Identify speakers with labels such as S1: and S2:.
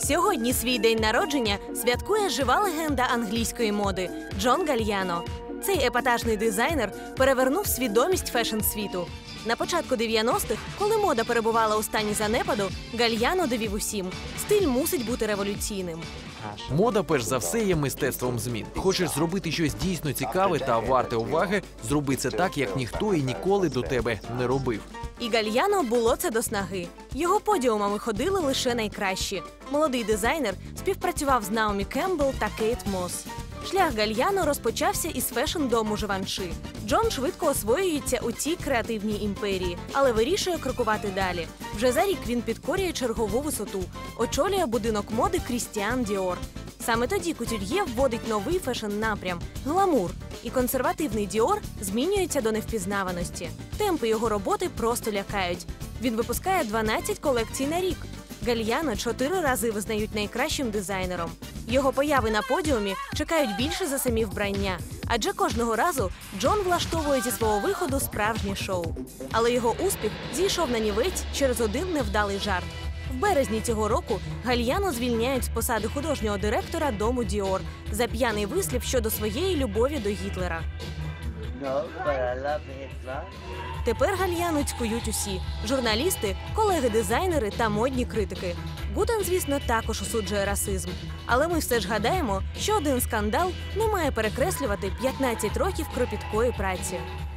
S1: Сьогодні свій день народження святкує жива легенда англійської моди Джон Гальяно. Цей епатажний дизайнер перевернув свідомість фешн-світу. На початку 90-х, коли мода перебувала у стані занепаду, Гальяно довів усім – стиль мусить бути революційним.
S2: Мода, перш за все, є мистецтвом змін. Хочеш зробити щось дійсно цікаве та варте уваги, зроби це так, як ніхто і ніколи до тебе не робив.
S1: І Гальяно було це до снаги. Його подіумами ходили лише найкращі. Молодий дизайнер співпрацював з Наомі Кембл та Кейт Мос. Шлях Гальяно розпочався із фешн-дому Живанши. Джон швидко освоюється у цій креативній імперії, але вирішує крокувати далі. Вже за рік він підкорює чергову висоту, очолює будинок моди Крістіан Діор. Саме тоді кутюр'є вводить новий фешн-напрям – гламур. І консервативний Діор змінюється до невпізнаваності. Темпи його роботи просто лякають. Він випускає 12 колекцій на рік. Гальяно 4 рази визнають найкращим дизайнером. Його появи на подіумі чекають більше за самі вбрання. Адже кожного разу Джон влаштовує зі свого виходу справжнє шоу. Але його успіх зійшов на нівець через один невдалий жарт. В березні цього року Гальяно звільняють з посади художнього директора дому Діор за п'яний вислів щодо своєї любові до Гітлера. Тепер Гальяно цькують усі – журналісти, колеги-дизайнери та модні критики. Гутен, звісно, також осуджує расизм. Але ми все ж гадаємо, що один скандал не має перекреслювати 15 років кропіткої праці.